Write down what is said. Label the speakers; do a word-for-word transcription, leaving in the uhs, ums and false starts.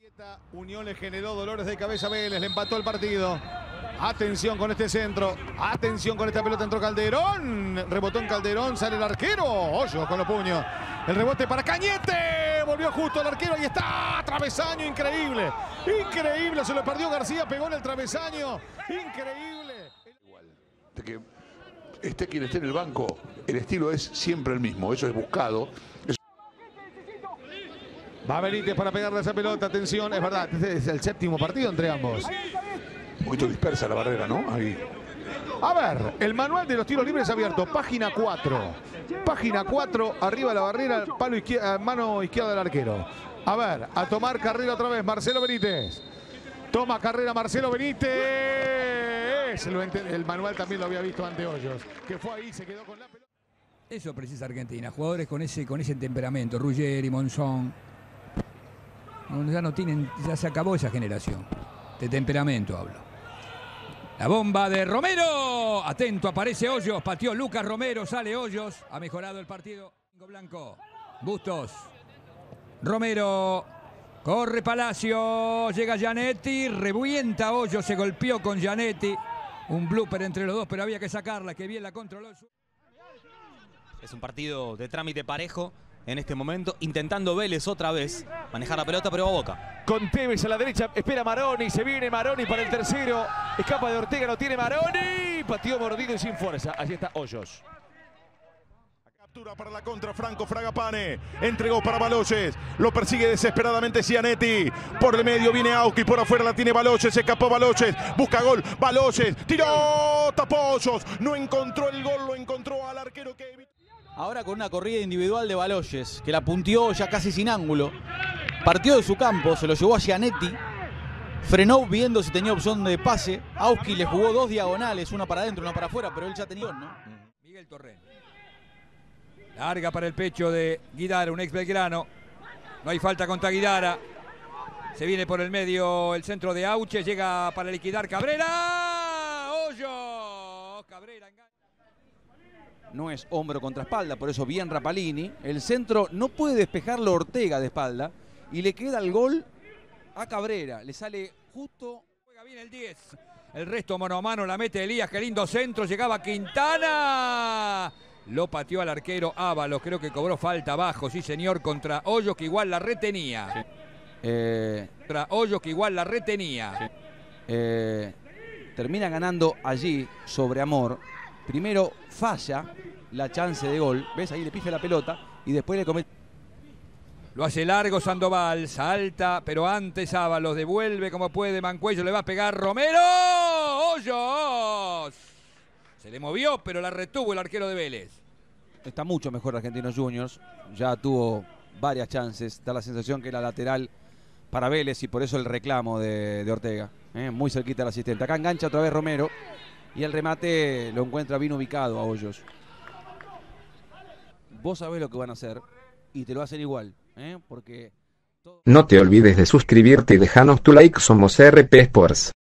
Speaker 1: Unión le generó dolores de cabeza a Vélez, le empató el partido. Atención con este centro, atención con esta pelota, entró Calderón, rebotó en Calderón, sale el arquero, Hoyos con los puños. El rebote para Cañete, volvió justo el arquero, ahí está, travesaño, increíble, increíble, se lo perdió García, pegó en el travesaño, increíble.
Speaker 2: Igual, de que esté quien esté en el banco, el estilo es siempre el mismo, eso es buscado. Es...
Speaker 1: Va Benítez para pegarle a esa pelota, atención, es verdad, este es el séptimo partido entre ambos.
Speaker 2: Un poquito dispersa la barrera, ¿no? Ahí.
Speaker 1: A ver, el manual de los tiros libres abierto, página cuatro. Página cuatro, arriba de la barrera, palo izquierda, mano izquierda del arquero. A ver, a tomar carrera otra vez, Marcelo Benítez. Toma carrera Marcelo Benítez. El, el manual también lo había visto ante Hoyos, que fue ahí, se quedó con la pelota.
Speaker 3: Eso precisa Argentina, jugadores con ese, con ese temperamento, Ruggeri, Monzón. Ya no tienen, ya se acabó esa generación. De temperamento hablo. La bomba de Romero. Atento, aparece Hoyos. Pateó Lucas Romero. Sale Hoyos. Ha mejorado el partido. Blanco. Bustos. Romero. Corre Palacio. Llega Gianetti. Revienta Hoyos. Se golpeó con Gianetti. Un blooper entre los dos, pero había que sacarla. Que bien la controló.
Speaker 4: Es un partido de trámite parejo. En este momento, intentando Vélez otra vez manejar la pelota, pero a Boca.
Speaker 5: Con Tevez a la derecha, espera Maroni, se viene Maroni para el tercero. Escapa de Ortega, no tiene Maroni. Pateó mordido y sin fuerza. Allí está Hoyos.
Speaker 6: Captura para la contra, Franco Fragapane. Entregó para Baloyes. Lo persigue desesperadamente Cianetti. Por el medio viene Auski, por afuera la tiene Baloyes. Se escapó Baloyes. Busca gol. Baloyes. Tiró. Tapó Hoyos. No encontró el gol, lo encontró al arquero que evitó.
Speaker 4: Ahora con una corrida individual de Baloyes, que la punteó ya casi sin ángulo. Partió de su campo, se lo llevó a Gianetti. Frenó viendo si tenía opción de pase. Auski le jugó dos diagonales, una para adentro, una para afuera, pero él ya tenía, ¿no?
Speaker 3: Miguel Torrén. Larga para el pecho de Guidara, un ex Belgrano. No hay falta contra Guidara. Se viene por el medio el centro de Auche, llega para liquidar Cabrera. Hoyos. Cabrera engaña.
Speaker 7: No es hombro contra espalda, por eso bien Rapalini. El centro no puede despejarlo Ortega de espalda y le queda el gol a Cabrera. Le sale justo.
Speaker 3: Juega bien el diez. El resto mano a mano la mete Elías. Qué lindo centro. Llegaba Quintana. Lo pateó al arquero Ábalos. Creo que cobró falta abajo. Sí, señor, contra Hoyos, que igual la retenía.
Speaker 7: Sí. Eh...
Speaker 3: Contra Hoyos, que igual la retenía.
Speaker 7: Sí. Eh... Termina ganando allí sobre Amor. Primero falla la chance de gol. ¿Ves? Ahí le pifia la pelota y después le comete.
Speaker 3: Lo hace largo Sandoval. Salta, pero antes Ábalos devuelve como puede. Mancuello le va a pegar Romero. ¡Hoyos! Se le movió, pero la retuvo el arquero de Vélez.
Speaker 7: Está mucho mejor Argentinos Juniors. Ya tuvo varias chances. Da la sensación que era lateral para Vélez y por eso el reclamo de, de Ortega. ¿eh? Muy cerquita del asistente. Acá engancha otra vez Romero. Y el remate lo encuentra bien ubicado a Hoyos. Vos sabés lo que van a hacer y te lo hacen igual, ¿eh? Porque...
Speaker 8: No te olvides de suscribirte y dejanos tu like. Somos R P Sports.